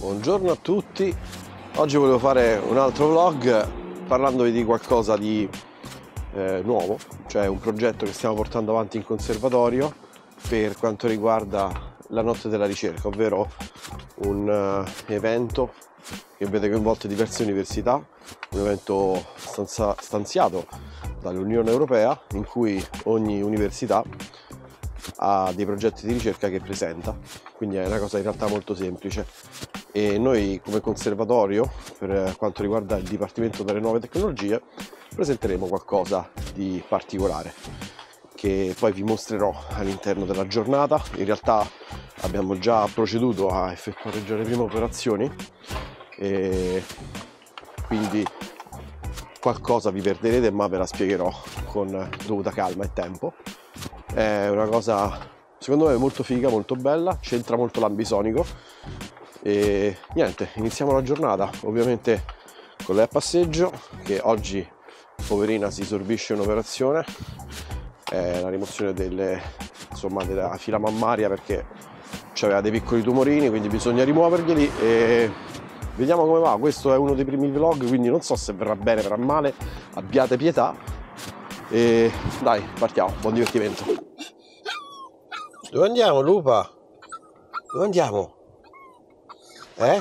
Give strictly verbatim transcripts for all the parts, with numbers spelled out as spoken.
Buongiorno a tutti, oggi volevo fare un altro vlog parlandovi di qualcosa di eh, nuovo, cioè un progetto che stiamo portando avanti in conservatorio per quanto riguarda la notte della ricerca, ovvero un uh, evento che vede coinvolte diverse università, un evento stanza, stanziato dall'Unione Europea in cui ogni università ha dei progetti di ricerca che presenta, quindi è una cosa in realtà molto semplice. E noi come conservatorio, per quanto riguarda il Dipartimento delle Nuove Tecnologie, presenteremo qualcosa di particolare che poi vi mostrerò all'interno della giornata. In realtà abbiamo già proceduto a effettuare già le prime operazioni e quindi qualcosa vi perderete, ma ve la spiegherò con dovuta calma e tempo. È una cosa secondo me molto figa, molto bella, c'entra molto l'ambisonico e niente, iniziamo la giornata ovviamente con lei a passeggio, che oggi poverina si sorbisce un'operazione, è la rimozione delle, insomma, della fila mammaria perché aveva dei piccoli tumorini, quindi bisogna rimuoverglieli e vediamo come va. Questo è uno dei primi vlog, quindi non so se verrà bene, verrà male, abbiate pietà e dai, partiamo, buon divertimento. Dove andiamo, Lupa? Dove andiamo? Eh?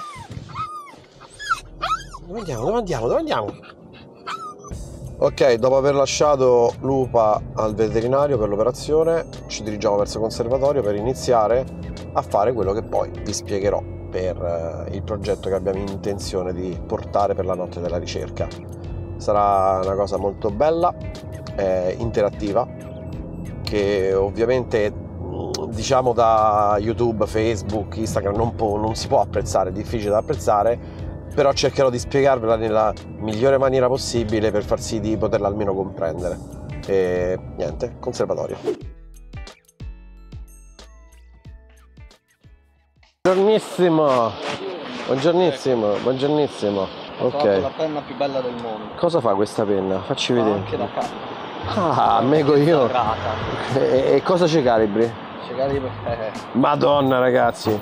Dove andiamo? Dove andiamo? Dove andiamo? Ok, dopo aver lasciato Lupa al veterinario per l'operazione, ci dirigiamo verso il conservatorio per iniziare a fare quello che poi vi spiegherò per eh, il progetto che abbiamo intenzione di portare per la notte della ricerca. Sarà una cosa molto bella, eh, interattiva, che ovviamente diciamo da YouTube, Facebook, Instagram non, può, non si può apprezzare, è difficile da apprezzare, però cercherò di spiegarvela nella migliore maniera possibile per far sì di poterla almeno comprendere. E niente, conservatorio. Buongiornissimo, buongiornissimo, buongiornissimo. Ok. La penna più bella del mondo. Cosa fa questa penna? Facci vedere. Anche da casa. Ah, mego io. E, e cosa ci calibri? Ci calibri. Eh. Madonna ragazzi.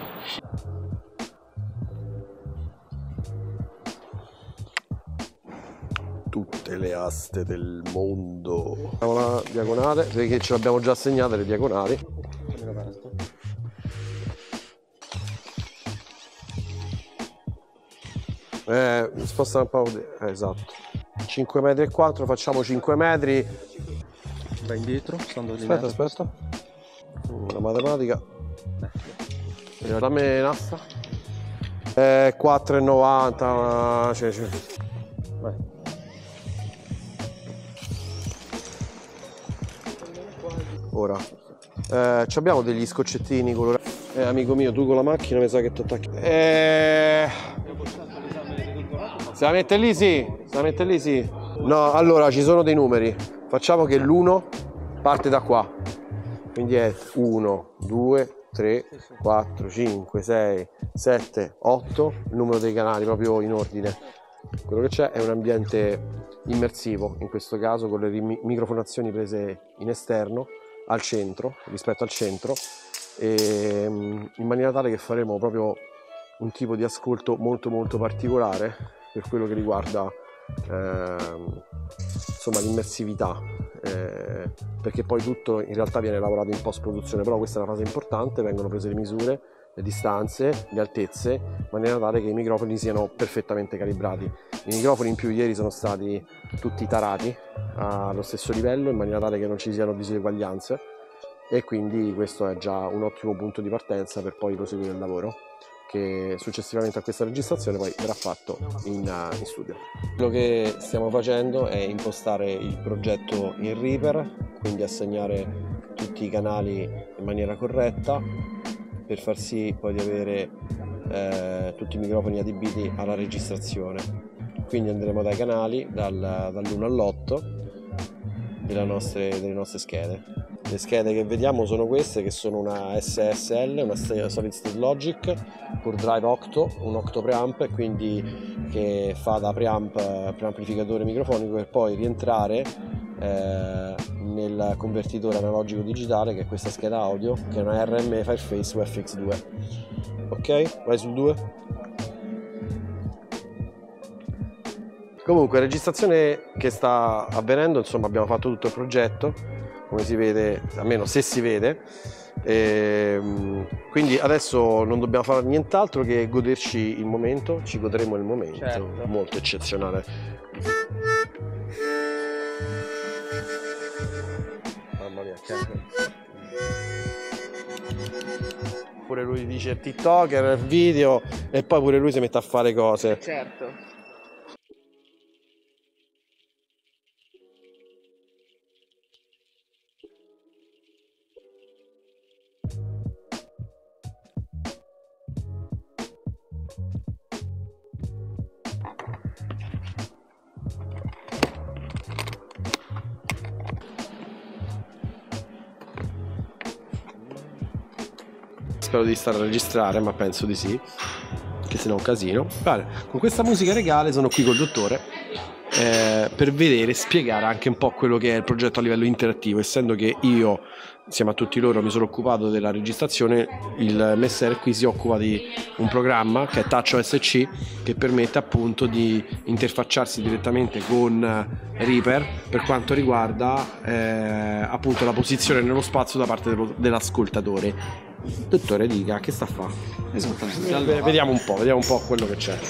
Tutte le aste del mondo. La diagonale, perché ce l'abbiamo già assegnate le diagonali. Eh, sposta un po'. Eh, esatto. cinque metri e quattro, facciamo cinque metri. Vai indietro, stando di Aspetta, aspetta. La matematica. Eh. Dammi l'asta. Eh, quattro e novanta. Cioè, cioè. Vai. Ora. Eh, abbiamo degli scoccettini colorati. Eh, amico mio, tu con la macchina mi sa che ti attacchi. Eh. Se la mette lì sì, se la mette lì sì. No, allora ci sono dei numeri. Facciamo che l'uno parte da qua. Quindi è uno, due, tre, quattro, cinque, sei, sette, otto, il numero dei canali proprio in ordine. Quello che c'è è un ambiente immersivo, in questo caso con le microfonazioni prese in esterno, al centro, rispetto al centro, e in maniera tale che faremo proprio un tipo di ascolto molto molto particolare per quello che riguarda eh, insomma l'immersività, eh, perché poi tutto in realtà viene lavorato in post produzione, però questa è una fase importante, vengono prese le misure, le distanze, le altezze, in maniera tale che i microfoni siano perfettamente calibrati. I microfoni in più ieri sono stati tutti tarati allo stesso livello in maniera tale che non ci siano diseguaglianze e quindi questo è già un ottimo punto di partenza per poi proseguire il lavoro che successivamente a questa registrazione poi verrà fatto in, in studio. Quello che stiamo facendo è impostare il progetto in Reaper, quindi assegnare tutti i canali in maniera corretta per far sì poi di avere eh, tutti i microfoni adibiti alla registrazione. Quindi andremo dai canali dal, dall'uno all'otto delle nostre, delle nostre schede. Le schede che vediamo sono queste, che sono una S S L, una Solid State Logic Pure Drive Octo, un Octo preamp, quindi che fa da preamp, preamplificatore microfonico per poi rientrare eh, nel convertitore analogico digitale, che è questa scheda audio, che è una R M Fireface U F X due. Ok, vai sul due. Comunque, registrazione che sta avvenendo, insomma abbiamo fatto tutto il progetto, come si vede, almeno se si vede, e, quindi adesso non dobbiamo fare nient'altro che goderci il momento, ci godremo il momento, certo. Molto eccezionale. Mamma mia, che... Pure lui dice TikToker, video, e poi pure lui si mette a fare cose. Certo. Spero di stare a registrare, ma penso di sì, che se no è un casino. Vale, con questa musica regale sono qui col dottore eh, per vedere e spiegare anche un po' quello che è il progetto a livello interattivo, essendo che io, insieme a tutti loro, mi sono occupato della registrazione. Il Messer qui si occupa di un programma che è TouchOS C, che permette appunto di interfacciarsi direttamente con Reaper per quanto riguarda eh, appunto la posizione nello spazio da parte dell'ascoltatore. Dottore, dica, che sta a fare? Esattamente. Allora, Vediamo un po', vediamo un po' quello che c'è.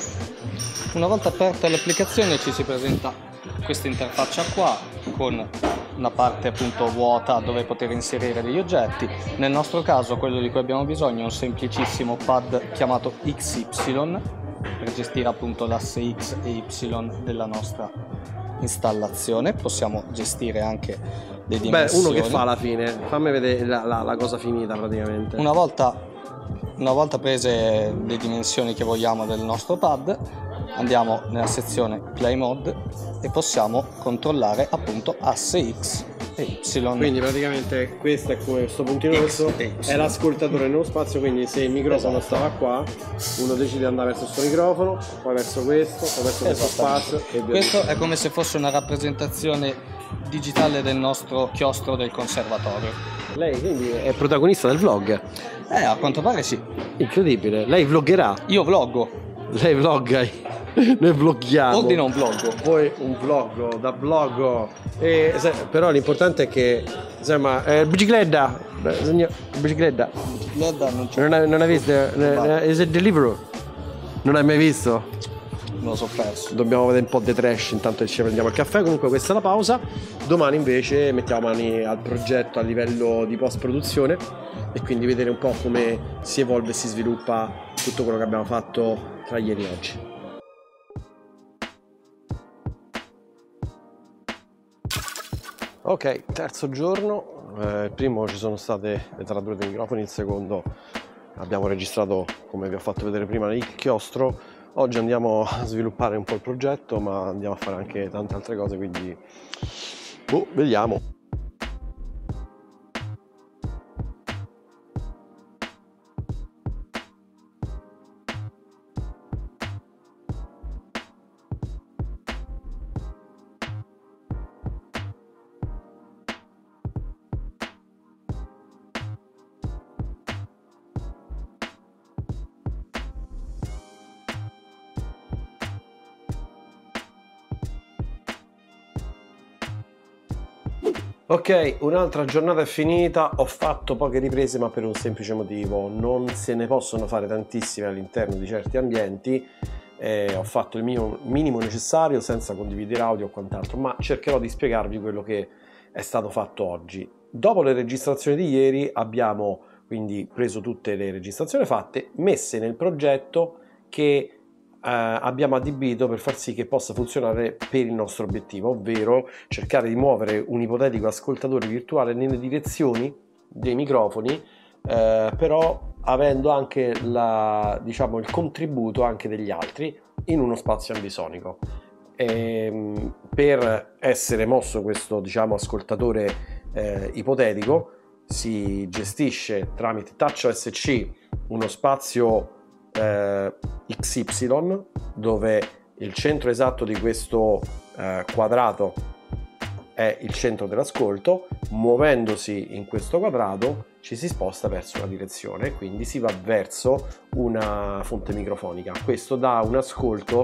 una volta aperta l'applicazione ci si presenta questa interfaccia qua con una parte appunto vuota dove poter inserire degli oggetti. Nel nostro caso quello di cui abbiamo bisogno è un semplicissimo pad chiamato X Y per gestire appunto l'asse X e Y della nostra installazione. Possiamo gestire anche le dimensioni. Beh, uno che fa alla fine, fammi vedere la, la, la cosa finita praticamente. Una volta, una volta prese le dimensioni che vogliamo del nostro pad, andiamo nella sezione Play Mode e possiamo controllare appunto asse X e Y. Quindi praticamente questo è come questo puntino X rosso, e Y. è l'ascoltatore nello spazio, quindi se il microfono Esatto. stava qua, uno decide di andare verso questo microfono, poi verso questo, poi verso questo spazio e via Questo via. è come se fosse una rappresentazione digitale del nostro chiostro del conservatorio. Lei quindi è protagonista del vlog. Eh, a quanto pare sì. Incredibile, lei vloggerà. Io vloggo. Lei vlogga, noi vloghiamo. Ordina un vloggo. Poi un vlog, da vlog. E, se, però l'importante è che, insomma, eh, bicicletta, bicicletta. Bicicletta non c'è. Non hai, non hai visto? Is it Deliveroo? Non hai mai visto? Me lo so perso. Dobbiamo vedere un po' di trash intanto che ci prendiamo il caffè. Comunque questa è la pausa. Domani invece mettiamo mani al progetto a livello di post produzione e quindi vedere un po' come si evolve e si sviluppa tutto quello che abbiamo fatto tra ieri e oggi. Ok, terzo giorno. Eh, il primo ci sono state le tarature dei microfoni, il secondo abbiamo registrato, come vi ho fatto vedere prima, il chiostro. Oggi andiamo a sviluppare un po' il progetto, ma andiamo a fare anche tante altre cose, quindi boh, vediamo. Ok, un'altra giornata è finita, ho fatto poche riprese ma per un semplice motivo: non se ne possono fare tantissime all'interno di certi ambienti. Eh, ho fatto il mio minimo necessario senza condividere audio o quant'altro, ma cercherò di spiegarvi quello che è stato fatto oggi. Dopo le registrazioni di ieri abbiamo quindi preso tutte le registrazioni fatte, messe nel progetto che Uh, abbiamo adibito per far sì che possa funzionare per il nostro obiettivo, ovvero cercare di muovere un ipotetico ascoltatore virtuale nelle direzioni dei microfoni, uh, però avendo anche la, diciamo, il contributo anche degli altri in uno spazio ambisonico. E, per essere mosso questo, diciamo, ascoltatore eh, ipotetico si gestisce tramite TouchOS C uno spazio Eh, X Y, dove il centro esatto di questo eh, quadrato è il centro dell'ascolto. Muovendosi in questo quadrato ci si sposta verso una direzione e quindi si va verso una fonte microfonica. Questo dà un ascolto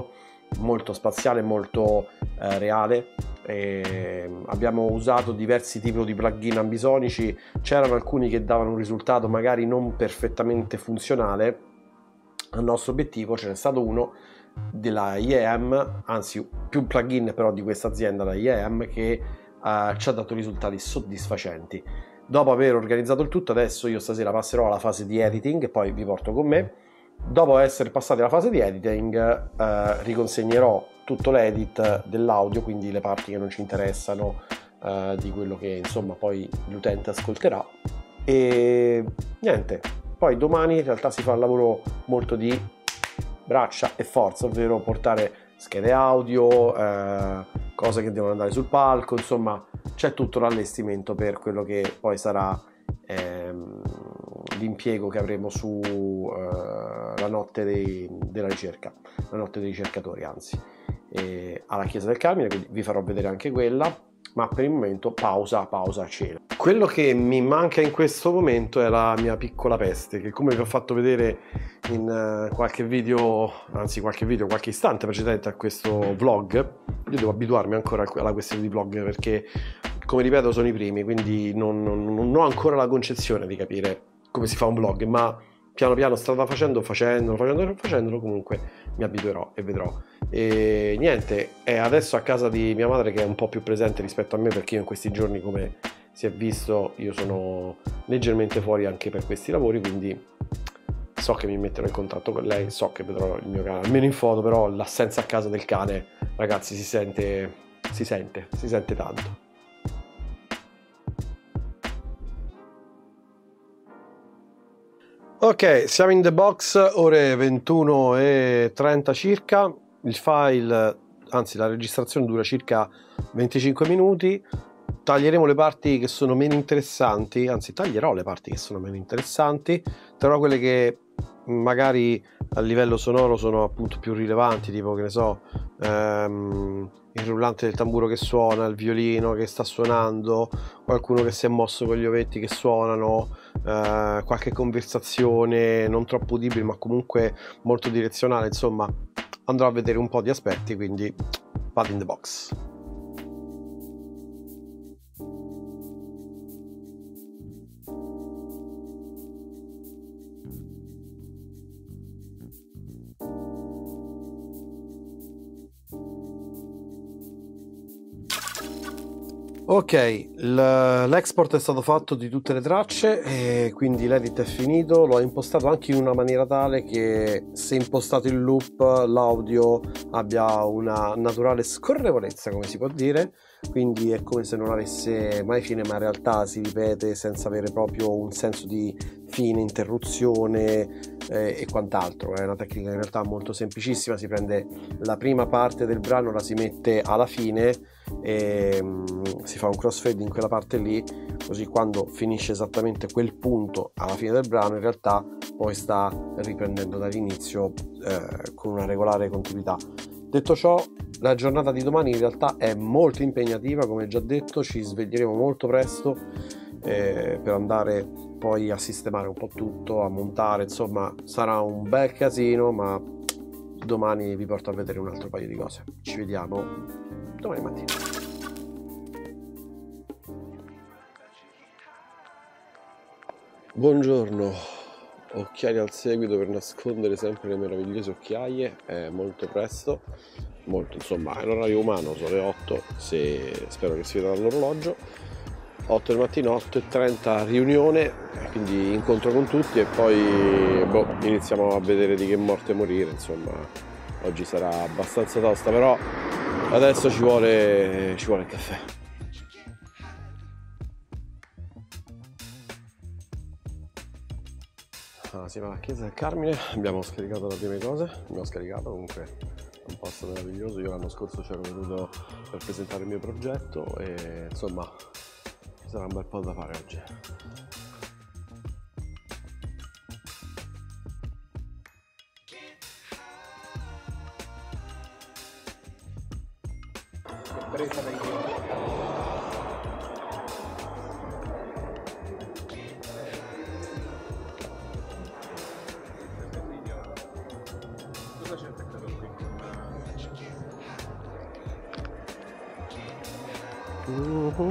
molto spaziale, molto eh, reale. E abbiamo usato diversi tipi di plugin ambisonici, c'erano alcuni che davano un risultato magari non perfettamente funzionale al nostro obiettivo. Ce n'è stato uno della I E M, anzi più plugin però di questa azienda, la I E M, che eh, ci ha dato risultati soddisfacenti. Dopo aver organizzato il tutto, adesso io stasera passerò alla fase di editing e poi vi porto con me. Dopo essere passati alla fase di editing eh, riconsegnerò tutto l'edit dell'audio, quindi le parti che non ci interessano, eh, di quello che insomma poi l'utente ascolterà, e niente, poi domani in realtà si fa un lavoro molto di braccia e forza, ovvero portare schede audio, eh, cose che devono andare sul palco, insomma c'è tutto l'allestimento per quello che poi sarà ehm, l'impiego che avremo su eh, la notte dei, della ricerca, la notte dei ricercatori, anzi, e alla Chiesa del Carmine, quindi vi farò vedere anche quella, ma per il momento pausa, pausa, cena. Quello che mi manca in questo momento è la mia piccola peste, che come vi ho fatto vedere in uh, qualche video, anzi qualche video, qualche istante precedente a questo vlog, io devo abituarmi ancora alla questione di vlog, perché come ripeto sono i primi, quindi non, non, non ho ancora la concezione di capire come si fa un vlog, ma piano piano strada facendo, facendolo, facendolo, facendolo, comunque mi abituerò e vedrò. E niente, è adesso a casa di mia madre, che è un po' più presente rispetto a me, perché io in questi giorni, come si è visto, io sono leggermente fuori anche per questi lavori, quindi so che mi metterò in contatto con lei, so che vedrò il mio cane, almeno in foto, però l'assenza a casa del cane, ragazzi, si sente, si sente, si sente tanto. Ok, siamo in the box, ore ventuno e trenta circa, il file, anzi la registrazione dura circa venticinque minuti, taglieremo le parti che sono meno interessanti, anzi taglierò le parti che sono meno interessanti, però quelle che magari a livello sonoro sono appunto più rilevanti, tipo che ne so, ehm, il rullante del tamburo che suona, il violino che sta suonando, qualcuno che si è mosso con gli ovetti che suonano, eh, qualche conversazione non troppo udibile ma comunque molto direzionale, insomma andrò a vedere un po' di aspetti, quindi vado in the box. Ok, l'export è stato fatto di tutte le tracce e quindi l'edit è finito, l'ho impostato anche in una maniera tale che se impostato in loop l'audio abbia una naturale scorrevolezza, come si può dire, quindi è come se non avesse mai fine, ma in realtà si ripete senza avere proprio un senso di fine, interruzione eh, e quant'altro. È una tecnica in realtà molto semplicissima, si prende la prima parte del brano, la si mette alla fine e um, si fa un crossfade in quella parte lì, così quando finisce esattamente quel punto alla fine del brano in realtà poi sta riprendendo dall'inizio eh, con una regolare continuità. Detto ciò, la giornata di domani in realtà è molto impegnativa, come già detto, ci sveglieremo molto presto eh, per andare poi a sistemare un po' tutto, a montare, insomma sarà un bel casino, ma domani vi porto a vedere un altro paio di cose. Ci vediamo domani mattina. Buongiorno, occhiali al seguito per nascondere sempre le meravigliose occhiaie, è molto presto, molto insomma è l'orario umano, sono le otto, se spero che si veda dall'orologio, otto del mattino, otto e trenta riunione, quindi incontro con tutti e poi boh, iniziamo a vedere di che morte morire, insomma oggi sarà abbastanza tosta, però adesso ci vuole, ci vuole il caffè. Ah, siamo alla Chiesa del Carmine, abbiamo scaricato le prime cose, abbiamo scaricato comunque è un posto meraviglioso, io l'anno scorso c'ero venuto per presentare il mio progetto e insomma ci sarà un bel po' da fare oggi. Presa dai cosa c'è attaccato qui? Mm-hmm.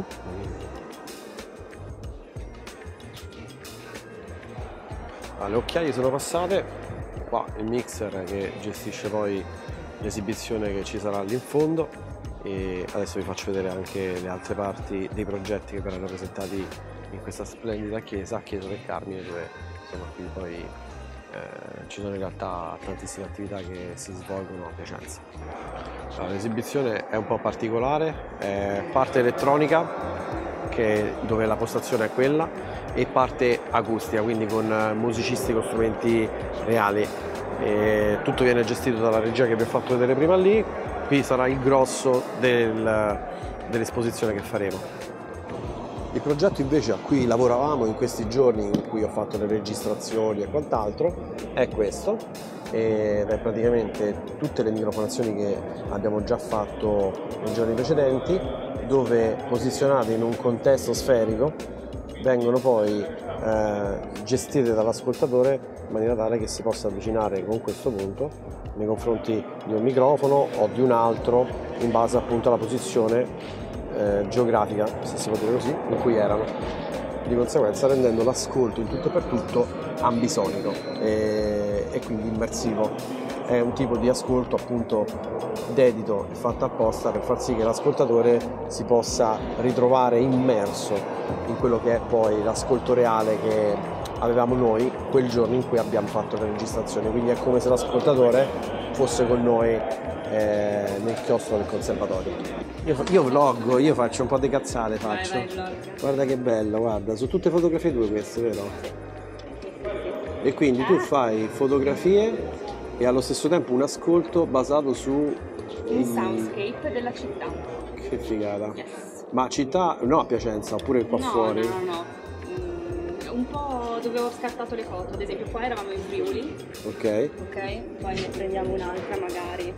Ah, le occhiaie sono passate, qua il mixer che gestisce poi l'esibizione che ci sarà lì in fondo, e adesso vi faccio vedere anche le altre parti dei progetti che verranno presentati in questa splendida chiesa, Chiesa del Carmine, dove insomma qui poi eh, ci sono in realtà tantissime attività che si svolgono a Piacenza. Allora, l'esibizione è un po' particolare, è parte elettronica, che, dove la postazione è quella, e parte acustica, quindi con musicisti con strumenti reali. E tutto viene gestito dalla regia che vi ho fatto vedere prima lì. Qui sarà il grosso del, dell'esposizione che faremo. Il progetto invece a cui lavoravamo in questi giorni, in cui ho fatto le registrazioni e quant'altro, è questo, ed è praticamente tutte le microfonazioni che abbiamo già fatto nei giorni precedenti, dove posizionate in un contesto sferico vengono poi eh, gestite dall'ascoltatore in maniera tale che si possa avvicinare con questo punto nei confronti di un microfono o di un altro, in base appunto alla posizione Eh, geografica, se si può dire così, in cui erano, di conseguenza rendendo l'ascolto in tutto e per tutto ambisonico e, e quindi immersivo. È un tipo di ascolto appunto dedito e fatto apposta per far sì che l'ascoltatore si possa ritrovare immerso in quello che è poi l'ascolto reale che avevamo noi quel giorno in cui abbiamo fatto la registrazione, quindi è come se l'ascoltatore fosse con noi eh, nel chiostro del conservatorio. Io, io vloggo, io faccio un po' di cazzate, faccio. Vai, vai, guarda che bello, guarda, sono tutte fotografie tue queste, vero? E quindi tu fai fotografie e allo stesso tempo un ascolto basato su un soundscape della città. Che figata. Yes. Ma città, no, a Piacenza, oppure qua no, fuori? No, no, no. Mm, un po' dove ho scattato le foto, ad esempio qua eravamo in Friuli. Ok. Ok, poi ne prendiamo un'altra magari.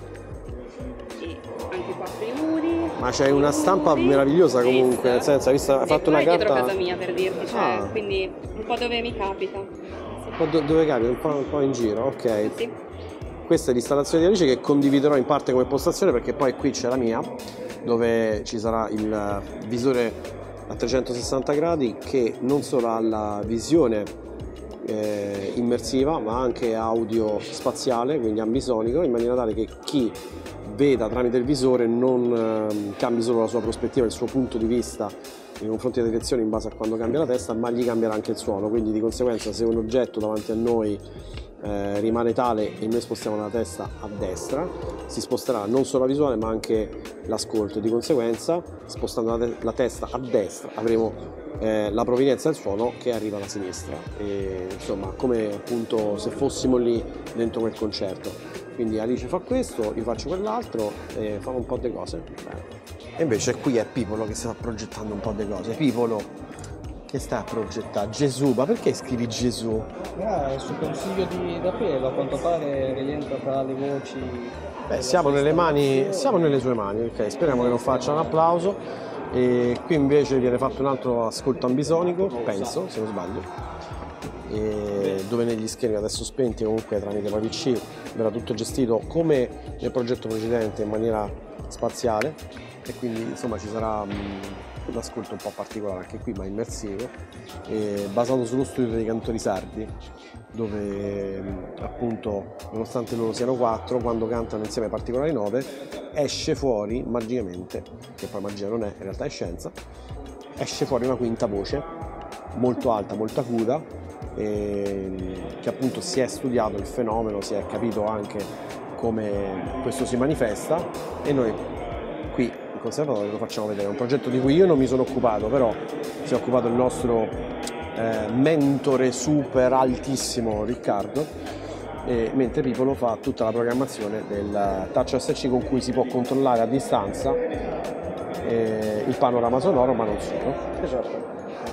E anche qua Friuli. Ma c'hai una stampa meravigliosa comunque, nel senso, hai visto, hai fatto una carta... dietro casa mia, per dirti, cioè, ah. quindi un po' dove mi capita. Un po' do dove capita, un po', un po' in giro, ok. Sì. Questa è l'installazione di Alice che condividerò in parte come postazione, perché poi qui c'è la mia, dove ci sarà il visore a trecentosessanta gradi che non solo ha la visione eh, immersiva ma anche audio spaziale, quindi ambisonico, in maniera tale che chi veda tramite il visore non eh, cambi solo la sua prospettiva, il suo punto di vista nei confronti della direzione in base a quando cambia la testa, ma gli cambierà anche il suono, quindi di conseguenza se un oggetto davanti a noi eh, rimane tale e noi spostiamo la testa a destra, si sposterà non solo la visuale ma anche l'ascolto, di conseguenza spostando la, te la testa a destra avremo eh, la provenienza del suono che arriva da sinistra, e, insomma come appunto se fossimo lì dentro quel concerto. Quindi Alice fa questo, io faccio quell'altro e fanno un po' di cose. Beh. E invece qui è Pipolo che sta progettando un po' di cose. Pipolo, che sta a progettare? Gesù, ma perché scrivi Gesù? Eh, sul consiglio di D'Aprielo, a quanto pare rientra tra le voci. Beh, siamo nelle mani, siamo nelle sue mani, ok, speriamo che non faccia un applauso. E qui invece viene fatto un altro ascolto ambisonico, penso, se non sbaglio. E dove negli schermi adesso spenti comunque tramite la P C verrà tutto gestito come nel progetto precedente in maniera spaziale, e quindi insomma ci sarà um, un ascolto un po' particolare anche qui, ma immersivo, e basato sullo studio dei cantori sardi, dove um, appunto nonostante loro siano quattro, quando cantano insieme ai particolari nove esce fuori magicamente, che poi magia non è, in realtà è scienza, esce fuori una quinta voce molto alta, molto acuta, e che appunto si è studiato il fenomeno, si è capito anche come questo si manifesta, e noi qui in conservatorio lo facciamo vedere. È un progetto di cui io non mi sono occupato, però si è occupato il nostro eh, mentore super altissimo Riccardo, e, mentre Pipolo fa tutta la programmazione del Touch S C con cui si può controllare a distanza eh, il panorama sonoro, ma non solo. Esatto.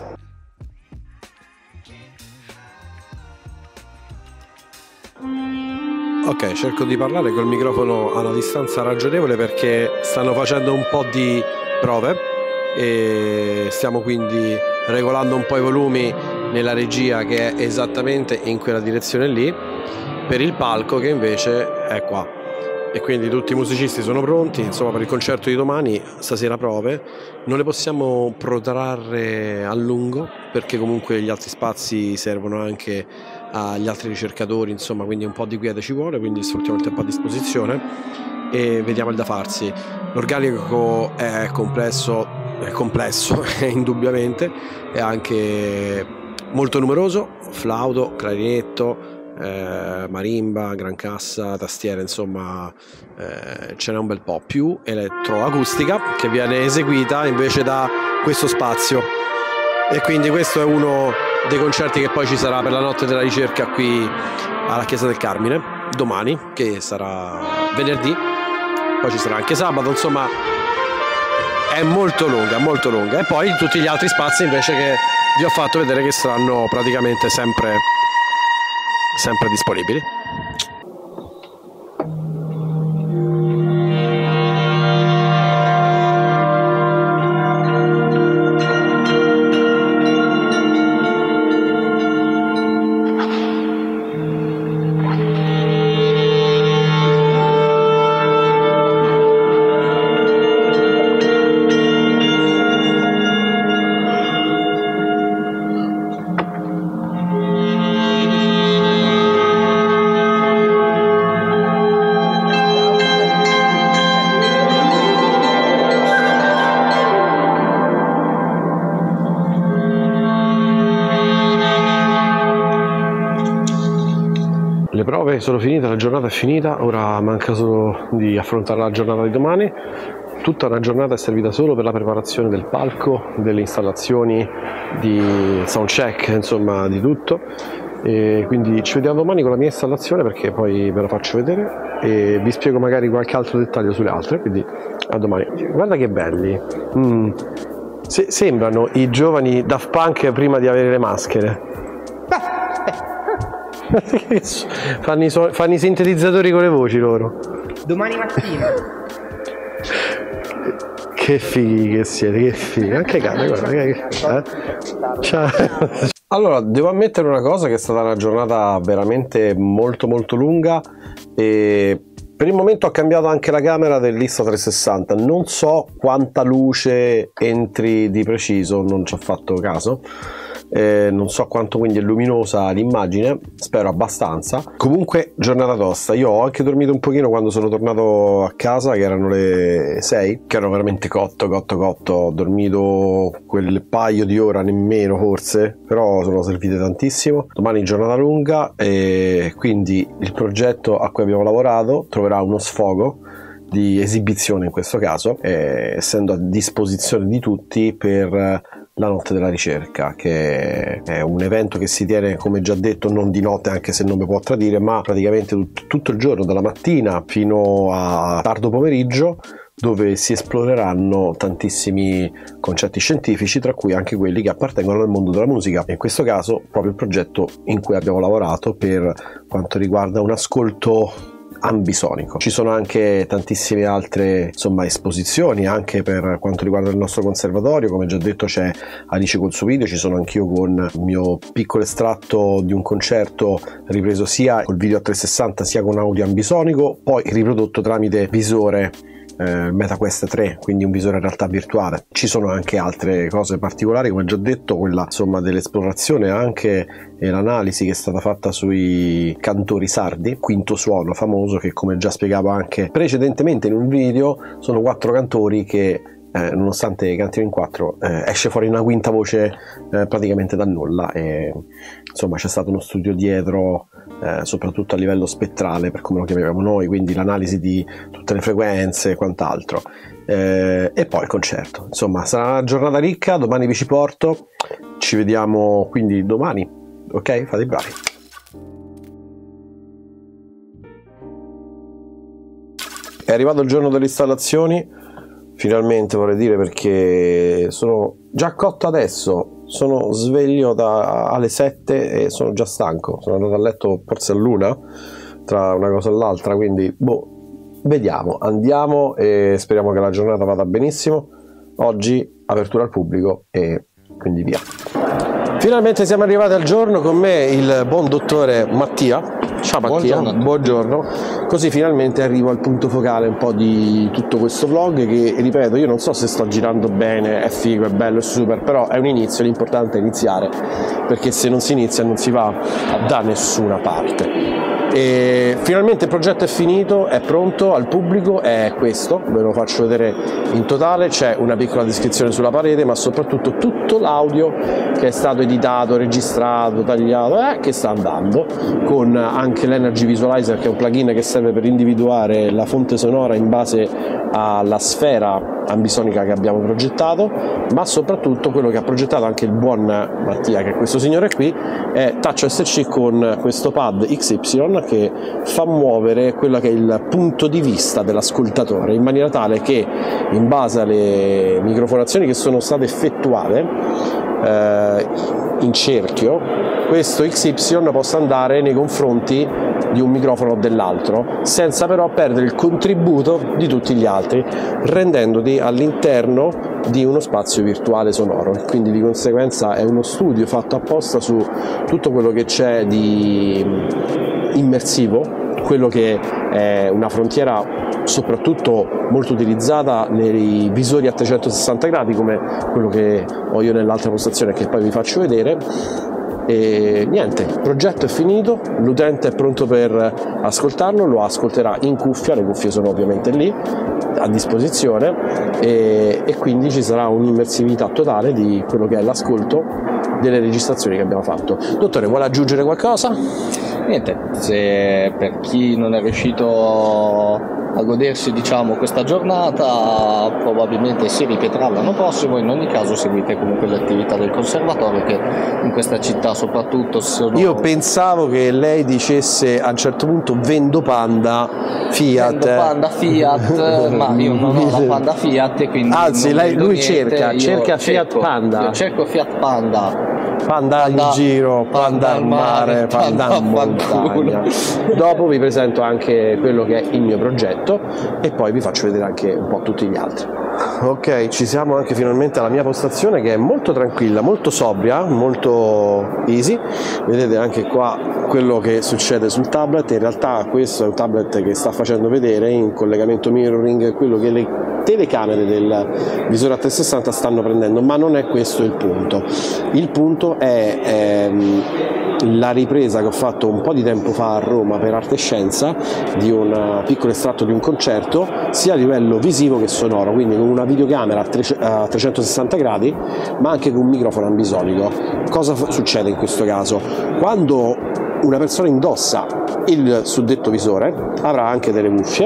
Ok, cerco di parlare col microfono a una distanza ragionevole perché stanno facendo un po' di prove e stiamo quindi regolando un po' i volumi nella regia, che è esattamente in quella direzione lì, per il palco che invece è qua. e quindi tutti i musicisti sono pronti, insomma, per il concerto di domani. Stasera prove, non le possiamo protrarre a lungo perché comunque gli altri spazi servono anche agli altri ricercatori, insomma, quindi un po' di quiete ci vuole, quindi sfruttiamo il tempo a disposizione e vediamo il da farsi. L'organico è complesso, è complesso indubbiamente, è anche molto numeroso: flauto, clarinetto, Eh, marimba, gran cassa, tastiere, insomma eh, ce n'è un bel po', più elettroacustica che viene eseguita invece da questo spazio, e quindi questo è uno dei concerti che poi ci sarà per la notte della ricerca qui alla Chiesa del Carmine domani, che sarà venerdì, poi ci sarà anche sabato, insomma è molto lunga, molto lunga, e poi tutti gli altri spazi invece che vi ho fatto vedere che saranno praticamente sempre sempre disponibili. Le prove sono finite, la giornata è finita, ora manca solo di affrontare la giornata di domani. Tutta una giornata è servita solo per la preparazione del palco, delle installazioni, di soundcheck, insomma di tutto. E quindi ci vediamo domani con la mia installazione, perché poi ve la faccio vedere e vi spiego magari qualche altro dettaglio sulle altre, quindi a domani. Guarda che belli! Mm. Se sembrano i giovani Daft Punk prima di avere le maschere. fanno, i so fanno i sintetizzatori con le voci loro. Domani mattina. Che fighi che siete, che fighi. Anche cane, guarda. Eh? Ciao. Allora, devo ammettere una cosa, che è stata una giornata veramente molto molto lunga e per il momento ho cambiato anche la camera dell'Insta trecentosessanta. Non so quanta luce entri di preciso, non ci ho fatto caso. Eh, non so quanto quindi è luminosa l'immagine, spero abbastanza. Comunque giornata tosta, io ho anche dormito un pochino quando sono tornato a casa, che erano le sei, che ero veramente cotto cotto cotto. Ho dormito quel paio di ore, nemmeno forse, però sono servite tantissimo. Domani giornata lunga e quindi il progetto a cui abbiamo lavorato troverà uno sfogo di esibizione in questo caso, eh, essendo a disposizione di tutti per la notte della ricerca, che è un evento che si tiene, come già detto, non di notte, anche se non mi può tradire, ma praticamente tut tutto il giorno, dalla mattina fino a tardo pomeriggio, dove si esploreranno tantissimi concetti scientifici, tra cui anche quelli che appartengono al mondo della musica. In questo caso proprio il progetto in cui abbiamo lavorato per quanto riguarda un ascolto ambisonico. Ci sono anche tantissime altre, insomma, esposizioni anche per quanto riguarda il nostro conservatorio. Come già detto, c'è Alice col suo video, ci sono anch'io con il mio piccolo estratto di un concerto ripreso sia col video a trecentosessanta sia con audio ambisonico, poi riprodotto tramite visore eh, MetaQuest tre, quindi un visore in realtà virtuale. Ci sono anche altre cose particolari, come già detto, quella insomma dell'esplorazione anche e l'analisi che è stata fatta sui cantori sardi, quinto suono famoso, che come già spiegavo anche precedentemente in un video, sono quattro cantori che eh, nonostante cantino in quattro eh, esce fuori una quinta voce eh, praticamente dal nulla, e insomma c'è stato uno studio dietro, eh, soprattutto a livello spettrale, per come lo chiamiamo noi, quindi l'analisi di tutte le frequenze e quant'altro. Eh, e poi il concerto, insomma sarà una giornata ricca. Domani vi ci porto, ci vediamo quindi domani, ok? Fate i bravi. È arrivato il giorno delle installazioni, finalmente vorrei dire, perché sono già cotto adesso, sono sveglio da alle sette e sono già stanco, sono andato a letto forse all'una tra una cosa e l'altra, quindi boh, vediamo, andiamo e speriamo che la giornata vada benissimo. Oggi apertura al pubblico e quindi via. Finalmente siamo arrivati al giorno, con me il buon dottore Mattia. Ciao Mattia, buongiorno. buongiorno. Così finalmente arrivo al punto focale un po' di tutto questo vlog che, ripeto, io non so se sto girando bene, è figo, è bello, è super, però è un inizio, l'importante è iniziare, perché se non si inizia non si va da nessuna parte. E finalmente il progetto è finito, è pronto al pubblico, è questo, ve lo faccio vedere in totale, c'è una piccola descrizione sulla parete, ma soprattutto tutto l'audio che è stato editato, registrato, tagliato, eh, che sta andando, con anche l'Energy Visualizer, che è un plugin che serve per individuare la fonte sonora in base alla sfera ambisonica che abbiamo progettato, ma soprattutto quello che ha progettato anche il buon Mattia, che è questo signore qui, è Touch S C con questo pad X Y che fa muovere quello che è il punto di vista dell'ascoltatore, in maniera tale che in base alle microfonazioni che sono state effettuate eh, in cerchio, questo X Y possa andare nei confronti di un microfono o dell'altro, senza però perdere il contributo di tutti gli altri, rendendoti all'interno di uno spazio virtuale sonoro. Quindi di conseguenza è uno studio fatto apposta su tutto quello che c'è di immersivo, quello che è una frontiera soprattutto molto utilizzata nei visori a trecentosessanta gradi, come quello che ho io nell'altra postazione che poi vi faccio vedere. E niente, il progetto è finito, l'utente è pronto per ascoltarlo, lo ascolterà in cuffia, le cuffie sono ovviamente lì a disposizione, e, e quindi ci sarà un'immersività totale di quello che è l'ascolto delle registrazioni che abbiamo fatto. Dottore, vuole aggiungere qualcosa? Niente, se per chi non è riuscito a godersi, diciamo, questa giornata, probabilmente si ripeterà l'anno prossimo. In ogni caso seguite comunque le attività del conservatorio, che in questa città soprattutto sono... Io pensavo che lei dicesse a un certo punto vendo Panda Fiat, vendo Panda Fiat ma io non ho la Panda Fiat e quindi anzi lei, lui niente. cerca cerca cerco, Fiat Panda io cerco Fiat Panda Panda, panda in giro, panda, panda al mare, panda, panda in montagna. Dopo vi presento anche quello che è il mio progetto e poi vi faccio vedere anche un po' tutti gli altri. Ok, ci siamo anche finalmente alla mia postazione, che è molto tranquilla, molto sobria, molto easy. Vedete anche qua quello che succede sul tablet. In realtà questo è un tablet che sta facendo vedere in collegamento mirroring quello che le telecamere del visore a trecentosessanta stanno prendendo, ma non è questo il punto. Il punto è ehm, la ripresa che ho fatto un po' di tempo fa a Roma per Arte e Scienza di un piccolo estratto di un concerto, sia a livello visivo che sonoro, quindi con una videocamera a trecentosessanta gradi, ma anche con un microfono ambisonico. Cosa succede in questo caso? Quando una persona indossa il suddetto visore avrà anche delle cuffie,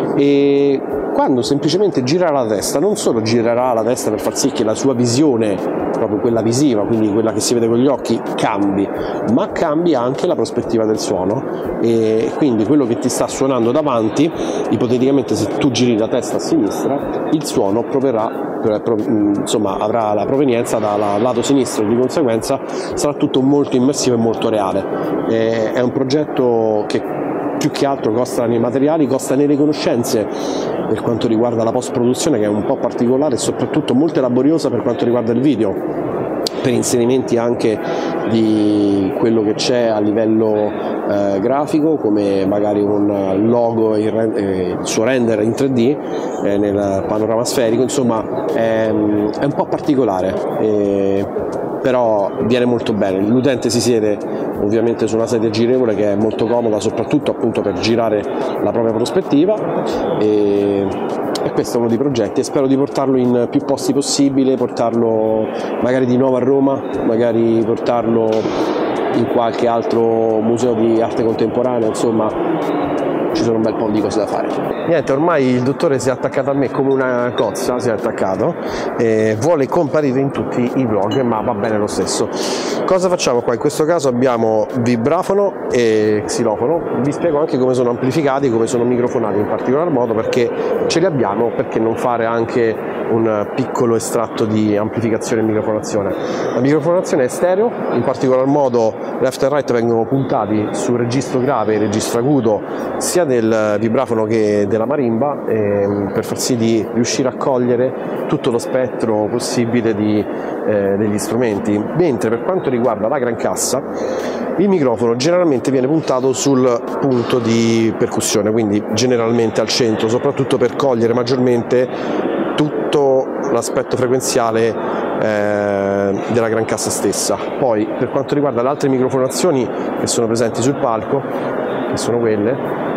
e quando semplicemente girerà la testa, non solo girerà la testa per far sì che la sua visione, proprio quella visiva, quindi quella che si vede con gli occhi, cambi, ma cambi anche la prospettiva del suono, e quindi quello che ti sta suonando davanti, ipoteticamente se tu giri la testa a sinistra, il suono proverrà, insomma, avrà la provenienza dal lato sinistro, di conseguenza sarà tutto molto immersivo e molto reale. E è un progetto che più che altro costa nei materiali, costa nelle conoscenze per quanto riguarda la post produzione, che è un po' particolare e soprattutto molto laboriosa per quanto riguarda il video, per inserimenti anche di quello che c'è a livello eh, grafico, come magari un logo, il, eh, il suo render in tre D eh, nel panorama sferico. Insomma è, è un po' particolare, eh, però viene molto bene. L'utente si siede ovviamente su una sedia girevole che è molto comoda, soprattutto appunto per girare la propria prospettiva, e, e questo è uno dei progetti, e spero di portarlo in più posti possibile, portarlo magari di nuovo a Roma, magari portarlo in qualche altro museo di arte contemporanea. Insomma ci sono un bel po' di cose da fare. Niente, ormai il dottore si è attaccato a me come una cozza, si è attaccato e vuole comparire in tutti i vlog, ma va bene lo stesso. Cosa facciamo qua? In questo caso abbiamo vibrafono e xilofono. Vi spiego anche come sono amplificati, come sono microfonati in particolar modo, perché ce li abbiamo, perché non fare anche un piccolo estratto di amplificazione e microfonazione. La microfonazione è stereo, in particolar modo left e right vengono puntati sul registro grave e registro acuto sia del vibrafono che della marimba, eh, per far sì di riuscire a cogliere tutto lo spettro possibile di, eh, degli strumenti. Mentre per quanto riguarda la grancassa, il microfono generalmente viene puntato sul punto di percussione, quindi generalmente al centro, soprattutto per cogliere maggiormente tutto l'aspetto frequenziale eh, della grancassa stessa. Poi per quanto riguarda le altre microfonazioni che sono presenti sul palco, che sono quelle,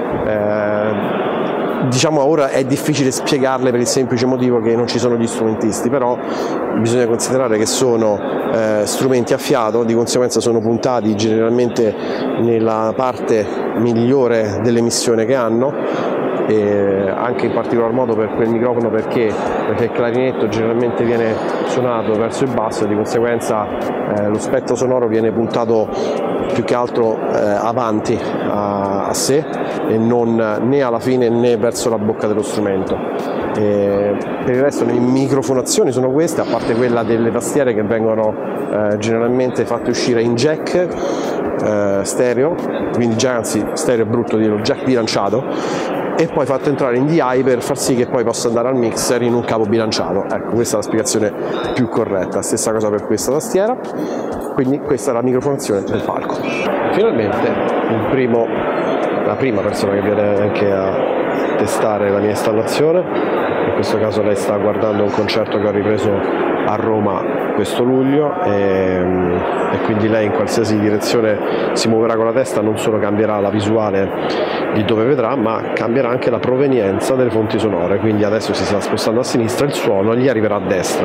eh, diciamo ora è difficile spiegarle per il semplice motivo che non ci sono gli strumentisti, però bisogna considerare che sono eh, strumenti a fiato, di conseguenza sono puntati generalmente nella parte migliore dell'emissione che hanno, e anche in particolar modo per quel microfono perché, perché il clarinetto generalmente viene suonato verso il basso e di conseguenza eh, lo spettro sonoro viene puntato più che altro eh, avanti a, a sé e non né alla fine né verso la bocca dello strumento. E per il resto le microfonazioni sono queste, a parte quella delle tastiere che vengono eh, generalmente fatte uscire in jack eh, stereo, quindi già anzi stereo è brutto dirlo, jack bilanciato, e poi fatto entrare in D I per far sì che poi possa andare al mixer in un cavo bilanciato. Ecco, questa è la spiegazione più corretta. Stessa cosa per questa tastiera, quindi questa è la microfonazione del palco. Finalmente il primo, la prima persona che viene anche a testare la mia installazione, in questo caso lei sta guardando un concerto che ho ripreso a Roma questo luglio e, e quindi lei in qualsiasi direzione si muoverà con la testa non solo cambierà la visuale di dove vedrà, ma cambierà anche la provenienza delle fonti sonore, quindi adesso si sta spostando a sinistra, il suono gli arriverà a destra.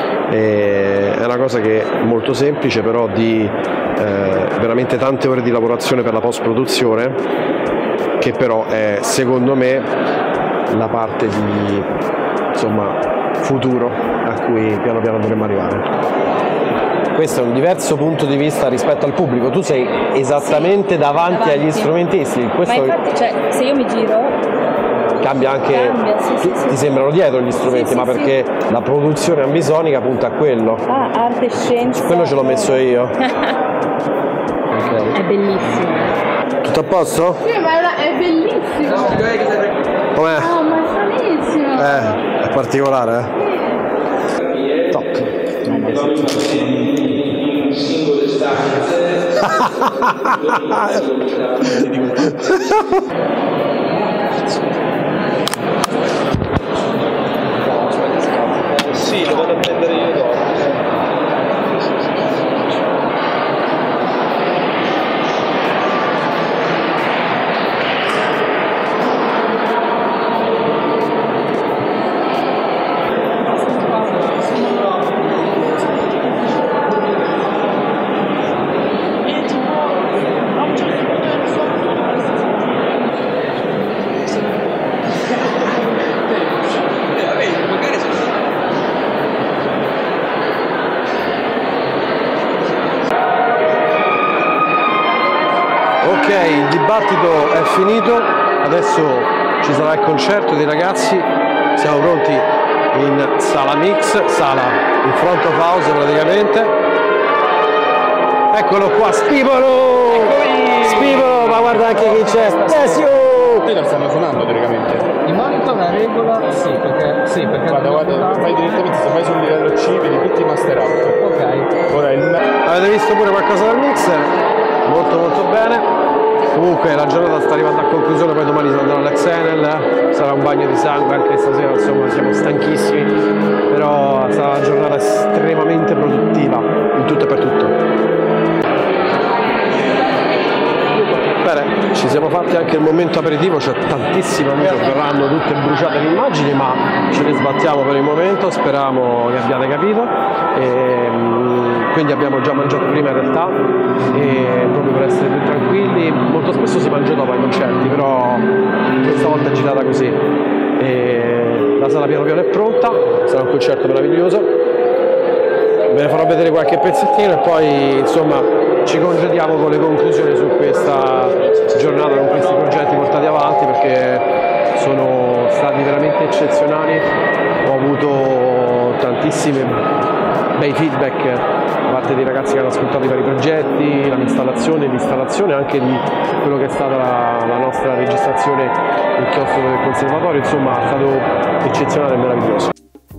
E è una cosa che è molto semplice, però di eh, veramente tante ore di lavorazione per la post produzione, che però è secondo me la parte di insomma futuro a cui piano piano dovremmo arrivare. Questo è un diverso punto di vista rispetto al pubblico, tu sei esattamente sì, davanti, davanti agli strumentisti. Questo ma infatti, cioè, se io mi giro cambia anche, cambia, sì, sì, ti, sì. ti sembrano dietro gli strumenti, sì, ma sì, perché sì. La produzione ambisonica punta a quello. Ah, arte e scienza. Quello ce l'ho messo io. Okay. È bellissimo. Tutto a posto? Sì, ma è bellissimo. Com'è? Oh, ma è stranissimo. Eh, è particolare, eh? Top. Singole stanze. Sì, lo vado a prendere io dopo. Ok, il dibattito è finito, adesso ci sarà il concerto dei ragazzi, siamo pronti in sala mix, sala in front of house praticamente. Eccolo qua, Spivolo! Spivolo, ma guarda anche chi c'è! Alessio! Te lo stanno suonando teoricamente. Il monitor a regola, sì, perché sì, perché Guarda, guarda, vai direttamente, se vai sul livello C, vedi tutti i master out. ok. Ora il Avete visto pure qualcosa dal mixer? Molto molto bene. Comunque la giornata sta arrivando a conclusione, poi domani andrò all'X Enel, sarà un bagno di sangue anche stasera, insomma siamo stanchissimi, però sarà una giornata estremamente produttiva in tutto e per tutto. Bene, ci siamo fatti anche il momento aperitivo, c'è tantissima luce, verranno tutte bruciate le immagini, ma ce ne sbattiamo per il momento, speriamo che abbiate capito. E, quindi abbiamo già mangiato prima in realtà, e proprio per essere più tranquilli, molto spesso si mangia dopo ai concerti, però questa volta è girata così. E la sala piano piano è pronta, sarà un concerto meraviglioso, ve ne farò vedere qualche pezzettino e poi insomma ci congediamo con le conclusioni su questa giornata, con questi progetti portati avanti, perché sono stati veramente eccezionali. Ho avuto tantissimi bei feedback da parte dei ragazzi che hanno ascoltato i vari progetti, l'installazione, l'installazione anche di quello che è stata la, la nostra registrazione in chiostro del conservatorio, insomma è stato eccezionale e meraviglioso.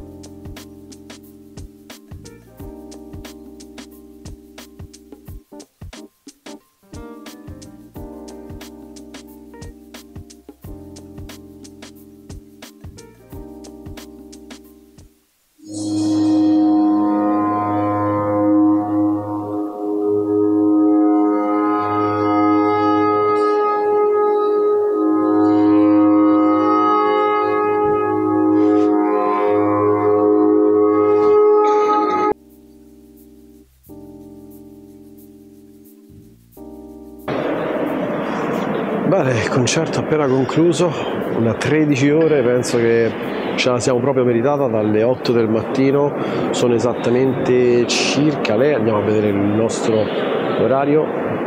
Bene, il concerto appena concluso, una tredici ore, penso che ce la siamo proprio meritata, dalle otto del mattino, sono esattamente circa le, andiamo a vedere il nostro orario,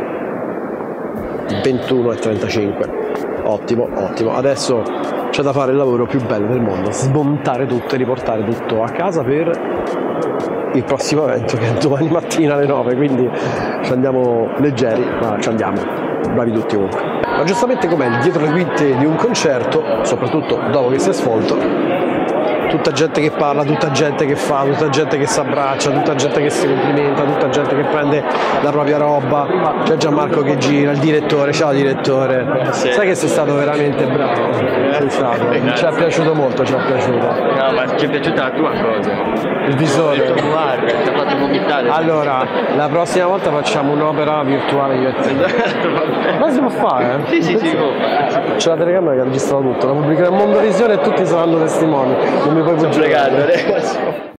ventuno e trentacinque, ottimo, ottimo, adesso c'è da fare il lavoro più bello del mondo, smontare tutto e riportare tutto a casa per il prossimo evento che è domani mattina alle nove, quindi ci andiamo leggeri, ma ci andiamo, bravi tutti comunque. Ma giustamente com'è il dietro le quinte di un concerto, soprattutto dopo che si è svolto, tutta gente che parla, tutta gente che fa, tutta gente che si abbraccia, tutta gente che si complimenta, tutta gente che prende la propria roba, c'è Gianmarco che gira, il direttore, ciao direttore, sì. Sai che sei stato veramente bravo, sei stato. Ci è piaciuto molto, ci è piaciuto. No, ma ci è piaciuta la tua cosa, il visore. Il tuo guarda, ti ha fatto vomitare. Allora, la prossima volta facciamo un'opera virtuale io e te. Ma si può fare? Sì, sì, si può fare. C'è la telecamera che ha registrato tutto, la pubblicherà a Mondovisione e tutti saranno testimoni. Non mi puoi Sono fregato adesso.